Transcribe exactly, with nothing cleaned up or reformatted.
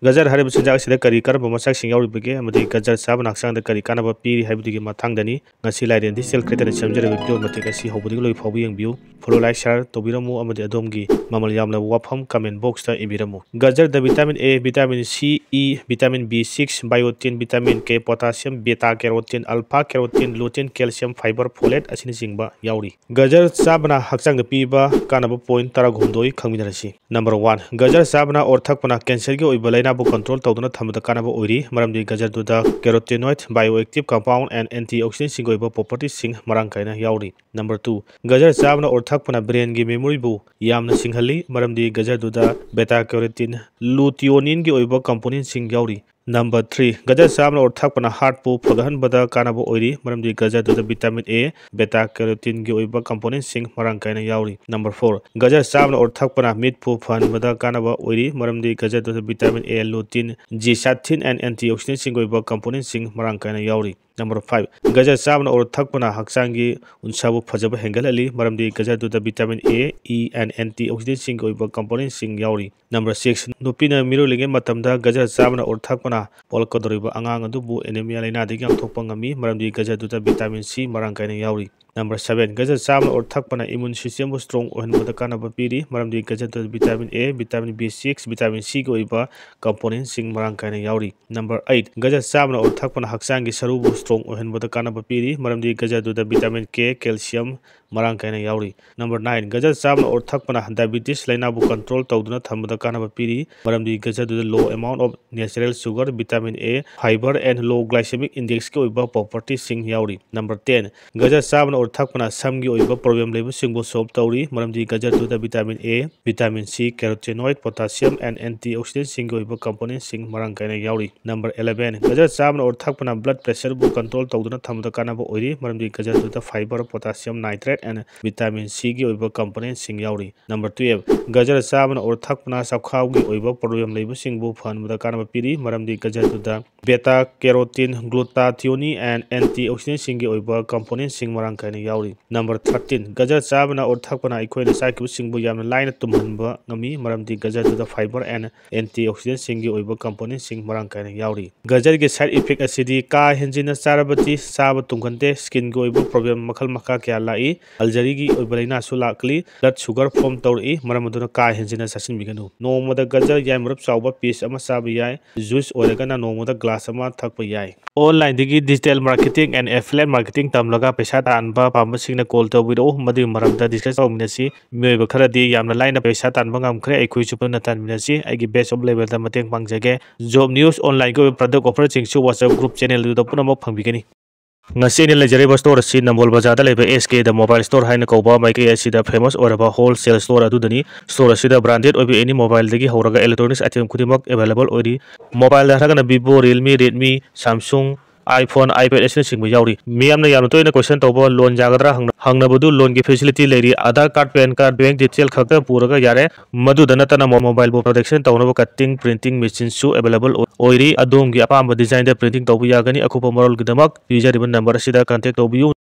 Gajar hariba sinjak sida kari karamba masak sing yauribage amadi gajar sabana haksangda kari kanaba piri haibudigi mathangdani ngasi laiden di sel creator semjare video matika si hobudi loi phawi yang view follow like share tobiramu amadi adomgi mamal yamna wafam comment box ta ibiramu. Gajar da vitamin A, vitamin C, E, vitamin B six, biotin, vitamin K, potassium, beta carotene, alpha carotene, lutein, calcium, fiber, folate asini singba yauri. Gajar sabana haksangda piba kanaba point tara gumdoi khangminarasi. Number one, gajar sabana or thakpana cancer gi oiba laina bu control tawduna thamda kanaba oiri maramdi gajar duda carotenoid bioactive compound and antioxidant sing oiba properties sing marang kaina yauri. Number two, gajar sabana or thakpana brain gi memory bu yamna singhali maramdi gajar duda beta carotene luteolin gi oiba component sing yauri. Number three, gajar sabana or thakpana heart pu phagahan bada kanaba oiri maramdi gajar duda vitamin A, beta carotene gi oiba component sing marang kaina yauri. Number four, gajar sabana or thakpana meat pu phan bada kanaba oiri maramdi gajar duda vitamin A, lutein, zeaxanthin and antioxidant sing oiba component sing marang kaina yauri. Number five, gajar sabana or thakpana haksangi unsabu phajaba hengalali maramdi gajar duda vitamin A, E and antioxidant sing oiba component sing yauri. Number six, nupina mirulinge matamda gajar sabana or thakpana polkadoriba angang adubu anemia laina digi angthokpa ngami maramdi gajar duda vitamin C marang kaina yauri. Number seven, gajar sabana or thakpana immune system bu strong ohenbada kanaba piri maramdi gajar duda vitamin A, vitamin B six, vitamin C gi oiba component sing marang kaina yauri. Number eight, gajar sabana or thakpana haksangi saru bu strong ohenbada kanaba piri maramdi gajar duda vitamin K, calcium marang kaina yauri. Number nine, gajar sabana or thakpana diabetes laina bu control tawduna thambada kanaba piri maramdi gajar duda low amount of natural sugar, vitamin A, fiber and low glycemic index ki oiba properties sing yauri. Number ten, gajar sabana or thakpana samgi oiba problem lebu singbu solve tawri maramdi gajar duda vitamin A, vitamin C, carotenoid, potassium and antioxidant sing oiba component sing marang kaina yauri. Number eleven, gajar sabana or thakpana blood pressure bu control tawduna thambada kanaba oiri maramdi gajar duda fiber, potassium, nitrate and vitamin C gi oiba component sing yauri. Number twelve, gajar sabana or thakpana sakhaw gi oiba problem lebu singbu phanbada kanaba piri maramdi gajar duda beta carotene, glutathione and antioxidant sing gi oiba component sing marang kaina yauri. Number thirteen, gajar sabana or thakpana ikhoina saikibu singbu yamna laina tumhanba ngami maramdi gajar duda fiber and antioxidant sing gi oiba component sing marang kaina yauri. Gajar gi side effect asidi ka henjina sarabati saba tungkante skin gi oiba problem makhal makha kya lai aljari gi oiba laina su lakli blood sugar form tawri maramaduna ka henjina sasin biganu. Nomada gajar yai murab sauba piece ama saba yai juice oregana nomada glass ama thakpa yai. Online digi digital marketing and affiliate marketing tamlaga paisa tanba pambasingna call tawbiro madu maramda discuss tawminasi myoiba kharadi yamna laina paisa tanba ngamkhre aikhui chupna tanminasi aigi best of level da mateng pangjage job news online go product offer chingchu WhatsApp group channel du da punamok phangbigani. Ngasi ni lejariba store si Nambol Bazar da leba S K the mobile store haina kauba maike asida famous oraba wholesale store adudani store asida branded obi any mobile dagi horaga electronics item kudimak available ori mobile da hagana Vivo, Realme, Redmi, Samsung, iPhone, iPad asina singba yauri. Miyamna yamna toina question tawba loan jagadra hangna budu loan gi facility leri Aadhaar card, pan card, bank detail khakta puraga yare madu danatana mobile bo protection tawna cutting printing machine su available oiri adom gi apamba design da printing tawbu yagani akupa moral gidamak pijariban number asida contact tawbiyu.